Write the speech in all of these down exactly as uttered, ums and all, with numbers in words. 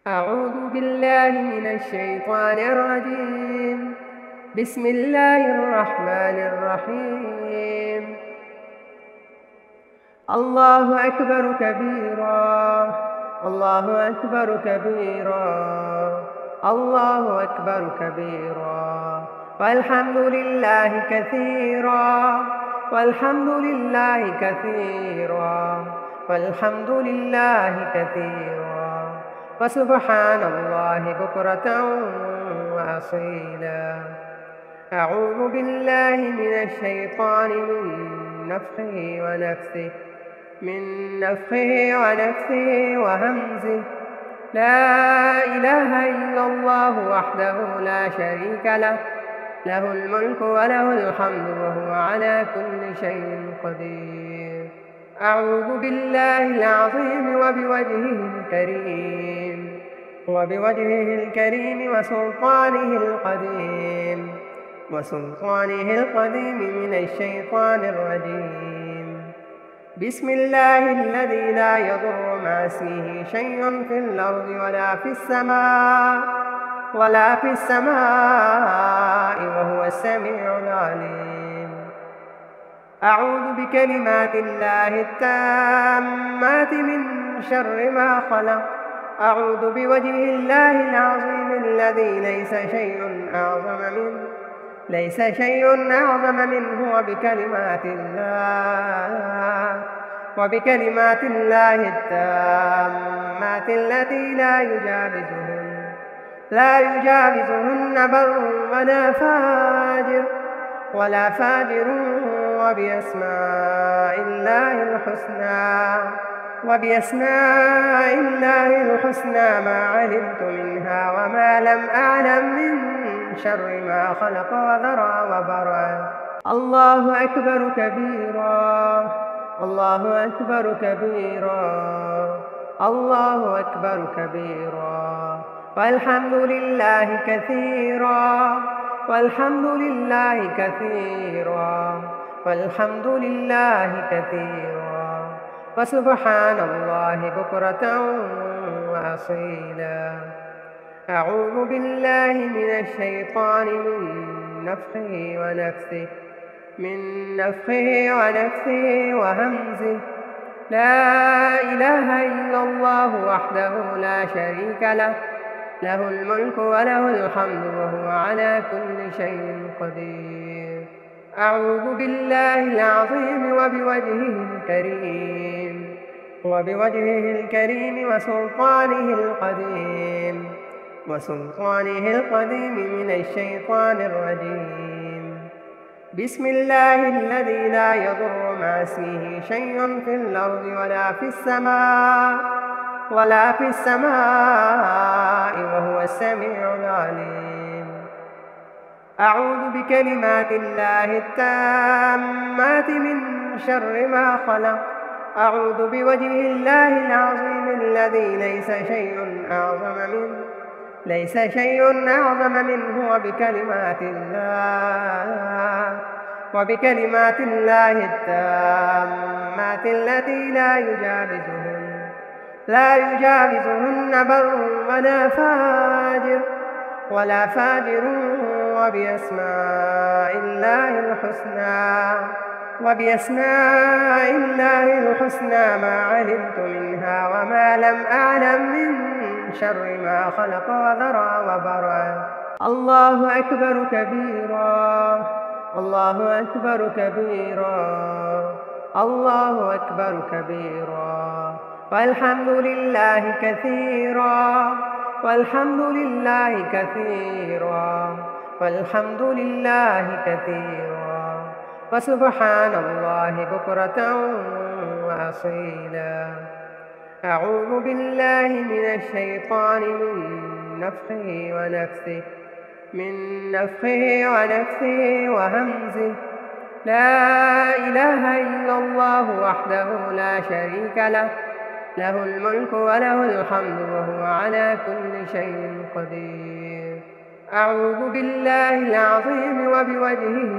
أعوذ بالله من الشيطان الرجيم. بسم الله الرحمن الرحيم. الله أكبر كبيرا، الله أكبر كبيرا، الله أكبر كبيرا، والحمد لله كثيرا، والحمد لله كثيرا، والحمد لله كثيرا، وسبحان الله بكرة وأصيلا. أعوذ بالله من الشيطان من نفخه ونفثه من نفخه ونفثه وهمزه. لا إله إلا الله وحده لا شريك له، له الملك وله الحمد وهو على كل شيء قدير. أعوذ بالله العظيم وبوجهه الكريم وبوجهه الكريم وسلطانه القديم وسلطانه القديم من الشيطان الرجيم. بسم الله الذي لا يضر مع اسمه شيء في الأرض ولا في السماء ولا في السماء وهو السميع العليم. أعوذ بكلمات الله التامات من شر ما خلق. أعوذ بوجه الله العظيم الذي ليس شيء أعظم منه ليس شيء أعظم منه وبكلمات الله وبكلمات الله التامات التي لا يجاوزهن لا يجاوزهن بر ولا فاجر ولا فاجر وبأسماء الله الحسنى وبأسماء الله الحسنى ما علمت منها وما لم أعلم من شر ما خلق وذرى وبرى. الله أكبر كبيرا، الله أكبر كبيرا، الله أكبر كبيرا، والحمد لله كثيرا، والحمد لله كثيرا، والحمد لله كثيرا، وسبحان الله بكرة وأصيلا. أعوذ بالله من الشيطان من نفخه ونفثه من نفخه ونفثه وهمزه. لا إله إلا الله وحده لا شريك له، له الملك وله الحمد وهو على كل شيء قدير. أعوذ بالله العظيم وبوجهه الكريم وبوجهه الكريم وسلطانه القديم وسلطانه القديم من الشيطان الرجيم. بسم الله الذي لا يضر مع اسمه شيء في الأرض ولا في السماء ولا في السماء وهو السميع العليم. أعوذ بكلمات الله التامات من شر ما خلق. أعوذ بوجه الله العظيم الذي ليس شيء أعظم منه ليس شيء أعظم منه وبكلمات الله وبكلمات الله التامات التي لا يجاوزهن لا يجاوزهن بر ولا فاجر ولا فاجر وبأسماء الله الحسنى وبأسماء الله الحسنى ما علمت منها وما لم أعلم من شر ما خلق وذرى وبرى. الله أكبر كبيرا، الله أكبر كبيرا، الله أكبر كبيرا، والحمد لله كثيرا، والحمد لله كثيرا، والحمد لله كثيرا، وسبحان الله بكرة وأصيلا. أعوذ بالله من الشيطان من نفخه ونفثه من نفخه ونفثه وهمزه. لا إله إلا الله وحده لا شريك له، له الملك وله الحمد وهو على كل شيء قدير. أعوذ بالله العظيم وبوجهه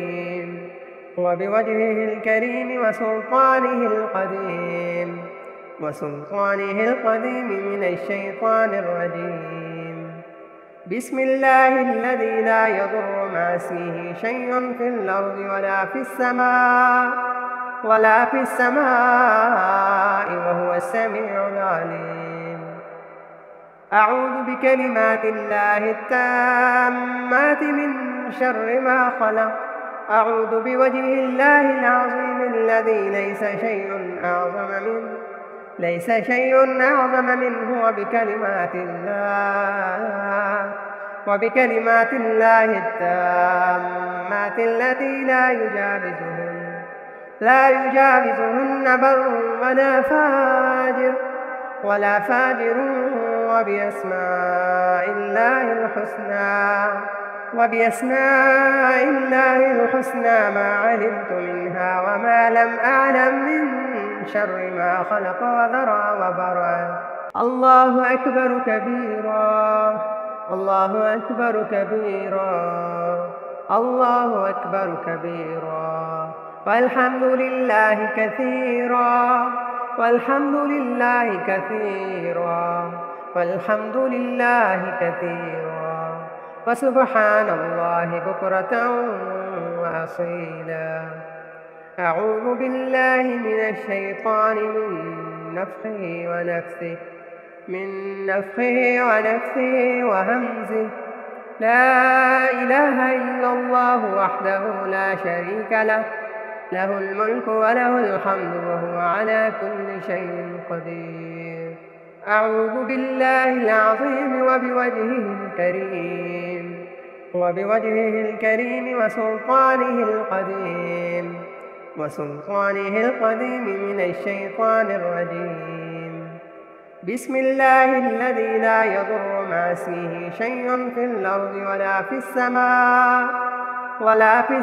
الكريم وبوجهه الكريم وسلطانه القديم وسلطانه القديم من الشيطان الرجيم. بسم الله الذي لا يضر مع اسمه شيء في الأرض ولا في السماء ولا في السماء وهو السميع العليم. أعوذ بكلمات الله التامات من شر ما خلق. أعوذ بوجه الله العظيم الذي ليس شيء أعظم منه ليس شيء أعظم منه وبكلمات الله وبكلمات الله التامات التي لا يجاوزهن لا يجاوزهن بر ولا فاجر ولا فاجر وبأسماء الله الحسنى وبأسماء الله الحسنى ما علمت منها وما لم أعلم من شر ما خلق وذرى وبرى. الله أكبر كبيرا الله أكبر كبيرا الله أكبر كبيرا والحمد لله كثيرا والحمد لله كثيرا والحمد لله كثيرا وسبحان الله بكرة وأصيلا. أعوذ بالله من الشيطان من نفخه ونفثه من نفخه ونفثه وهمزه. لا إله إلا الله وحده لا شريك له له الملك وله الحمد وهو على كل شيء قدير. أعوذ بالله العظيم وبوجهه الكريم وبوجهه الكريم وسلطانه القديم وسلطانه القديم من الشيطان الرجيم. بسم الله الذي لا يضر مع اسمه شيء في الأرض ولا في السماء ولا في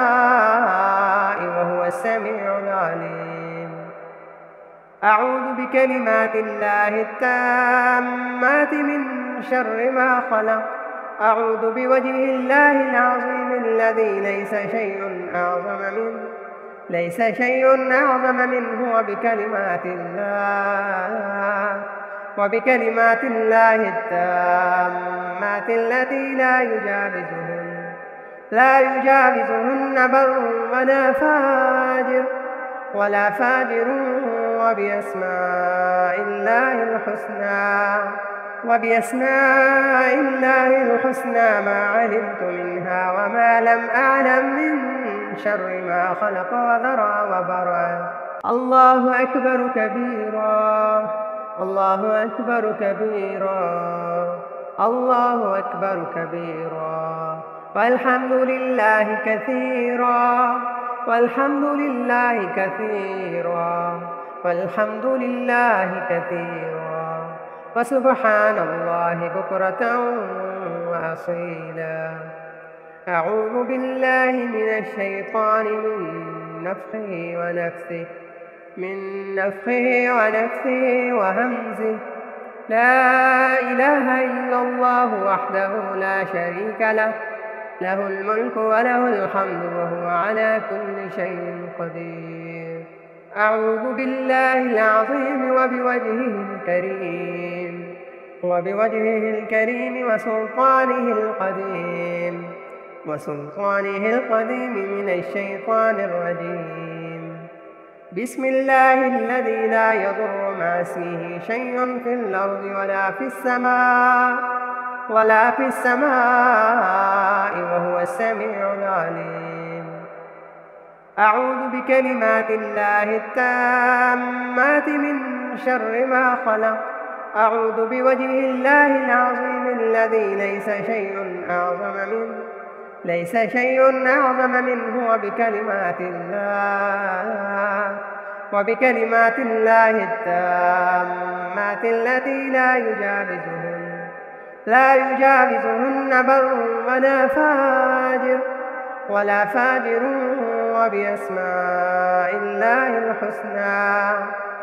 السماء وهو السميع العليم. أعوذ بكلمات الله التامات من شر ما خلق. أعوذ بوجه الله العظيم الذي ليس شيء أعظم منه ليس شيء أعظم منه وبكلمات الله وبكلمات الله التامات التي لا يجاوزهن لا يجاوزهن بر ولا فاجر ولا فاجر وبأسماء الله الحسنى وبأسماء الله الحسنى ما علمت منها وما لم أعلم من شر ما خلق وذرى وبرى. الله أكبر كبيرا الله أكبر كبيرا الله أكبر كبيرا والحمد لله كثيرا والحمد لله كثيرا والحمد لله كثيرا وسبحان الله بكرة وأصيلا. أعوذ بالله من الشيطان من نفخه ونفثه من نفخه ونفثه وهمزه. لا إله إلا الله وحده لا شريك له له الملك وله الحمد وهو على كل شيء قدير. أعوذ بالله العظيم وبوجهه الكريم وبوجهه الكريم وسلطانه القديم وسلطانه القديم من الشيطان الرجيم. بسم الله الذي لا يضر مع اسمه شيء في الأرض ولا في السماء ولا في السماء وهو السميع العليم. أعوذ بكلمات الله التامات من شر ما خلق. أعوذ بوجه الله العظيم الذي ليس شيء أعظم منه ليس شيء أعظم منه وبكلمات الله وبكلمات الله التامات التي لا يجاوزهن لا يجاوزهن بر ولا فاجر ولا فاجر وبأسماء الله الحسنى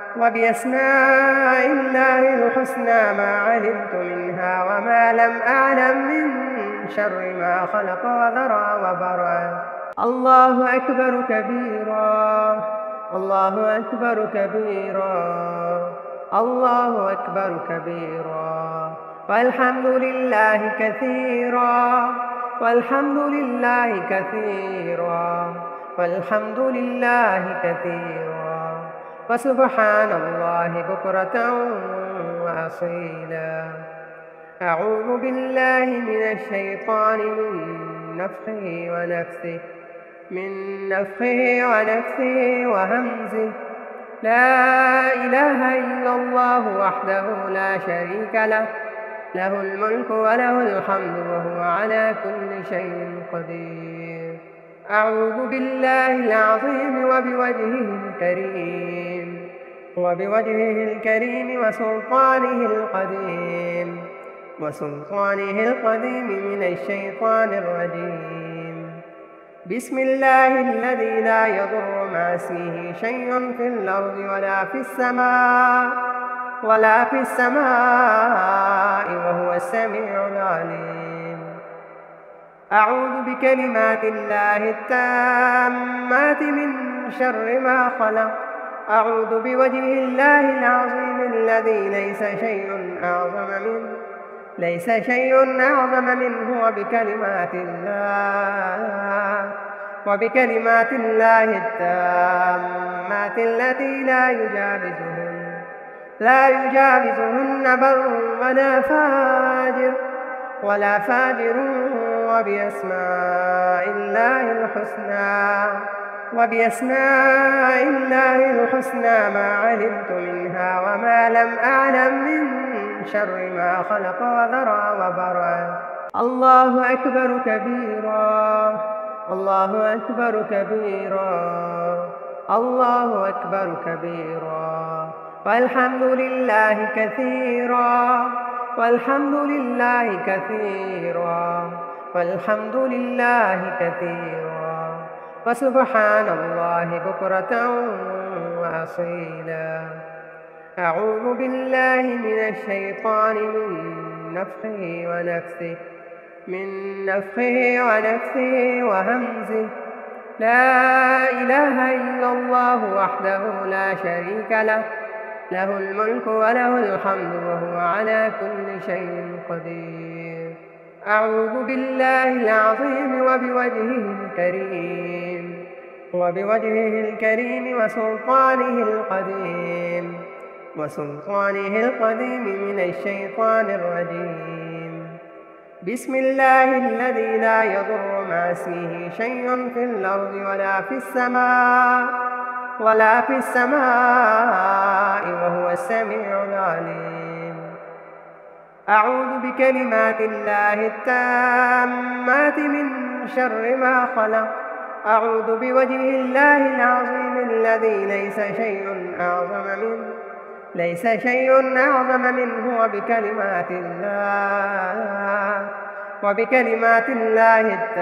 وبأسماء الله الحسنى ما علمت منها وما لم أعلم من شر ما خلق وذرى وبرى. الله أكبر كبيرا الله أكبر كبيرا الله أكبر كبيرا والحمد لله كثيرا والحمد لله كثيرا والحمد لله كثيرا وسبحان الله بكرة وأصيلا. أعوذ بالله من الشيطان من نفخه ونفثه من نفخه ونفثه وهمزه. لا إله إلا الله وحده لا شريك له له الملك وله الحمد وهو على كل شيء قدير. أعوذ بالله العظيم وبوجهه الكريم وبوجهه الكريم وسلطانه القديم وسلطانه القديم من الشيطان الرجيم. بسم الله الذي لا يضر مع اسمه شيء في الأرض ولا في السماء ولا في السماء وهو السميع العليم. أعوذ بكلمات الله التامات من شر ما خلق. أعوذ بوجه الله العظيم الذي ليس شيء أعظم منه ليس شيء أعظم منه وبكلمات الله وبكلمات الله التامات التي لا يجاوزهن لا يجاوزهن بر ولا فاجر ولا فاجر وبأسماء الله الحسنى وبأسماء الله الحسنى ما علمت منها وما لم أعلم من شر ما خلق وذرى وبرى. الله أكبر كبيرا الله أكبر كبيرا الله أكبر كبيرا والحمد لله كثيرا والحمد لله كثيرا والحمد لله كثيرا وسبحان الله بكرة وأصيلا. أعوذ بالله من الشيطان من نفخه ونفثه من نفخه ونفثه وهمزه. لا إله إلا الله وحده لا شريك له له الملك وله الحمد وهو على كل شيء قدير. أعوذ بالله العظيم وبوجهه الكريم وبوجهه الكريم وسلطانه القديم وسلطانه القديم من الشيطان الرجيم. بسم الله الذي لا يضر مع اسمه شيء في الأرض ولا في السماء ولا في السماء وهو السميع العليم. أعوذ بكلمات الله التامات من شر ما خلق. أعوذ بوجه الله العظيم الذي ليس شيء أعظم منه ليس شيء أعظم منه وبكلمات الله وبكلمات الله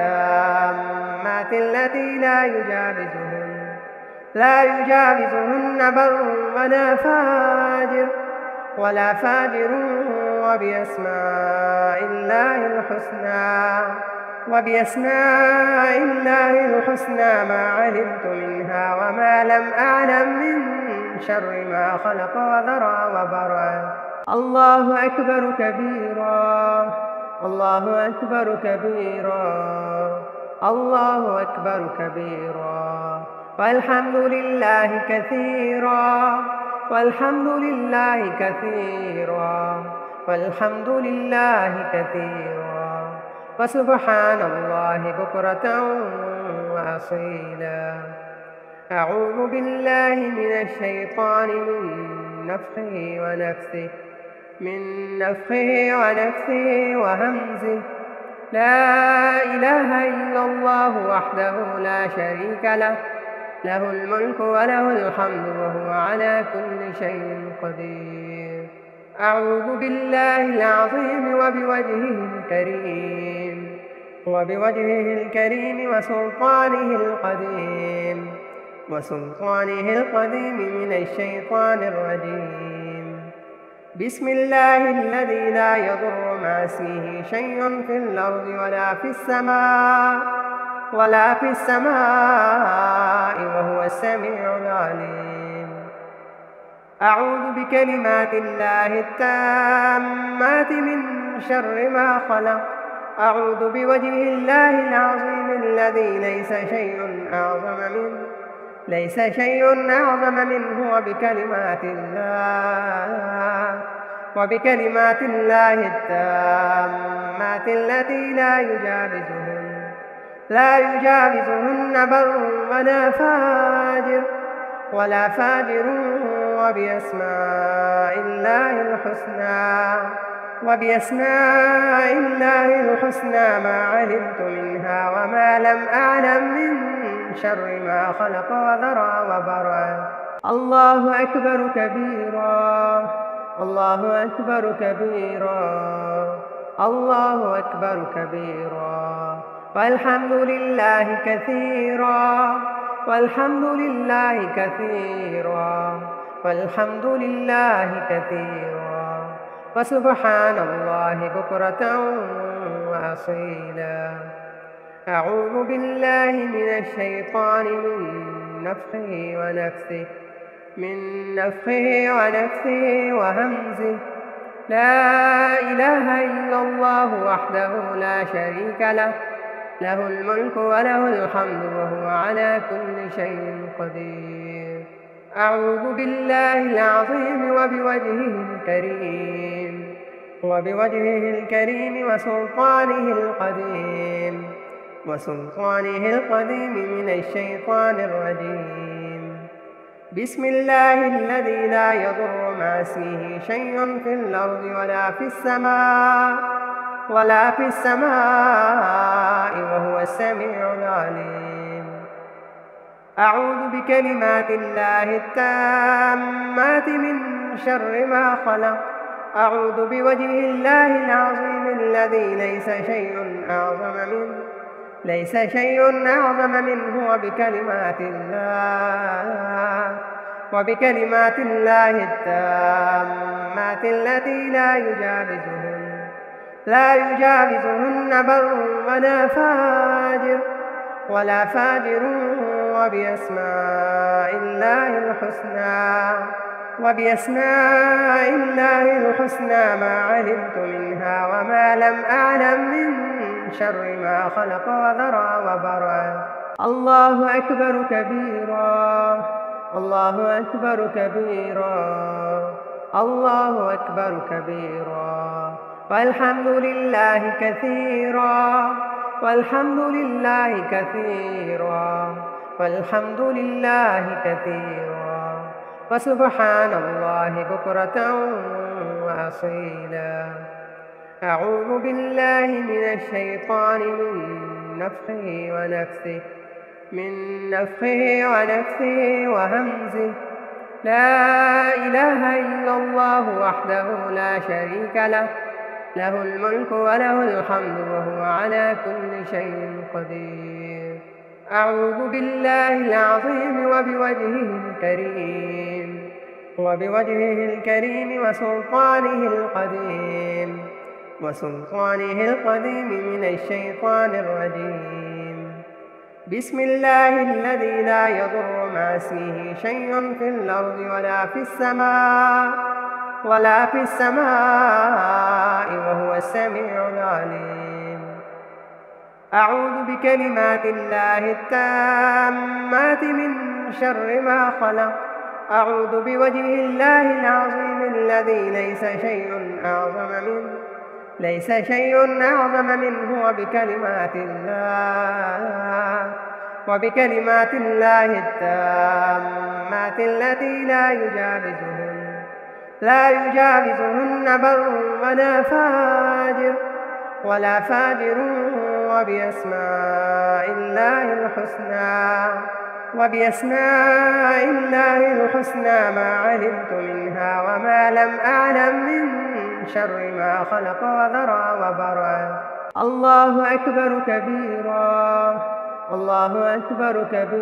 التامات التي لا يجاوزهن لا يجاوزهن بر ولا فاجر ولا فاجر وبأسماء الله الحسنى وبأسماء الله الحسنى ما علمت منها وما لم أعلم من شر ما خلق وذرى وبرى. الله أكبر كبيرا الله أكبر كبيرا الله أكبر كبيرا والحمد لله كثيرا والحمد لله كثيرا والحمد لله كثيرا وسبحان الله بكرة وأصيلا. أعوذ بالله من الشيطان من نفخه ونفثه من نفخه ونفثه وهمزه. لا إله إلا الله وحده لا شريك له له الملك وله الحمد وهو على كل شيء قدير. أعوذ بالله العظيم وبوجهه الكريم وبوجهه الكريم وسلطانه القديم وسلطانه القديم من الشيطان الرجيم. بسم الله الذي لا يضر مع اسمه شيء في الأرض ولا في السماء ولا في السماء وهو السميع العليم. أعوذ بكلمات الله التامات من شر ما خلق. أعوذ بوجه الله العظيم الذي ليس شيء أعظم منه ليس شيء أعظم منه وبكلمات الله وبكلمات الله التامات التي لا يجاوزهن لا يجاوزهن بر ولا فاجر ولا فاجر وبأسماء الله الحسنى وبأسماء الله الحسنى ما علمت منها وما لم أعلم من شر ما خلق وذرى وبرى. الله أكبر كبيرا الله أكبر كبيرا الله أكبر كبيرا والحمد لله كثيرا والحمد لله كثيرا والحمد لله كثيرا وسبحان الله بكرة وأصيلا. أعوذ بالله من الشيطان من نفخه ونفثه من نفخه ونفثه وهمزه. لا إله إلا الله وحده لا شريك له له الملك وله الحمد وهو على كل شيء قدير. أعوذ بالله العظيم وبوجهه الكريم وبوجهه الكريم وسلطانه القديم وسلطانه القديم من الشيطان الرجيم. بسم الله الذي لا يضر مع اسمه شيء في الأرض ولا في السماء ولا في السماء وهو السميع العليم. أعوذ بكلمات الله التامات من شر ما خلق. أعوذ بوجه الله العظيم الذي ليس شيء أعظم منه ليس شيء أعظم منه وبكلمات الله وبكلمات الله التامات التي لا يجاوزهن لا يجاوزهن بر ولا فاجر ولا فاجر وبأسماء الله الحسنى وبأسماء الله الحسنى ما علمت منها وما لم أعلم من شر ما خلق وذرى وبرى. الله أكبر كبيرا الله أكبر كبيرا الله أكبر كبيرا والحمد لله كثيرا والحمد لله كثيرا والحمد لله كثيرا وسبحان الله بكرة وأصيلا. أعوذ بالله من الشيطان من نفخه ونفثه من نفخه ونفثه وهمزه. لا إله إلا الله وحده لا شريك له له الملك وله الحمد وهو على كل شيء قدير. أعوذ بالله العظيم وبوجهه الكريم وبوجهه الكريم وسلطانه القديم وسلطانه القديم من الشيطان الرجيم. بسم الله الذي لا يضر مع اسمه شيء في الأرض ولا في السماء ولا في السماء وهو السميع العليم. أعوذ بكلمات الله التامات من شر ما خلق. أعوذ بوجه الله العظيم الذي ليس شيء أعظم منه ليس شيء أعظم منه وبكلمات الله وبكلمات الله التامات التي لا يجاوزهن لا يجاوزهن بر ولا فاجر ولا فاجر وبأسماء الله الحسنى وبأسماء الله الحسنى ما علمت منها وما لم أعلم من شر ما خلق وذرى وبرى. الله أكبر كبيرا الله أكبر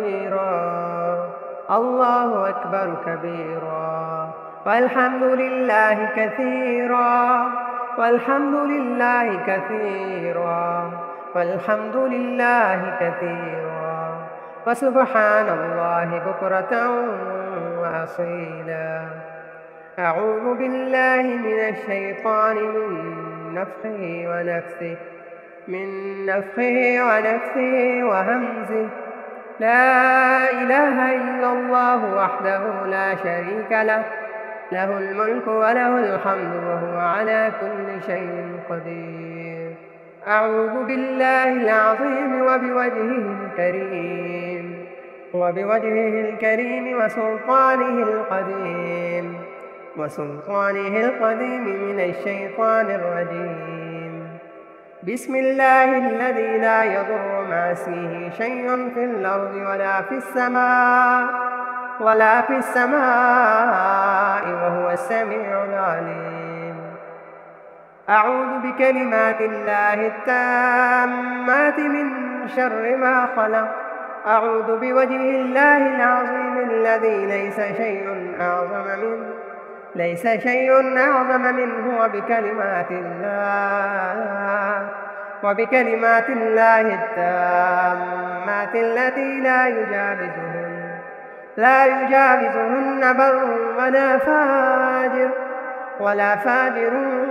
كبيرا الله أكبر كبيرا والحمد لله كثيرا والحمد لله كثيرا والحمد لله كثيرا وسبحان الله بكرة وأصيلا. أعوذ بالله من الشيطان من نفخه ونفثه من نفخه ونفثه وهمزه. لا إله إلا الله وحده لا شريك له، له الملك وله الحمد وهو على كل شيء قدير. أعوذ بالله العظيم وبوجهه الكريم وبوجهه الكريم وسلطانه القديم وسلطانه القديم من الشيطان الرجيم. بسم الله الذي لا يضر مع اسمه شيء في الأرض ولا في السماء ولا في السماء وهو السميع العليم. أعوذ بكلمات الله التامات من شر ما خلق. أعوذ بوجه الله العظيم الذي ليس شيء أعظم منه ليس شيء أعظم منه وبكلمات الله وبكلمات الله التامات التي لا يجاوزهن لا يجاوزهن بر ولا فاجر ولا فاجر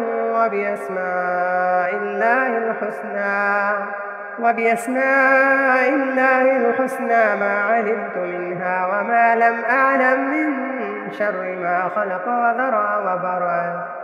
وبأسماء الله الحسنى وبأسماء الله الحسنى ما علمت منها وما لم أعلم من شر ما خلق وذرى وبرأ.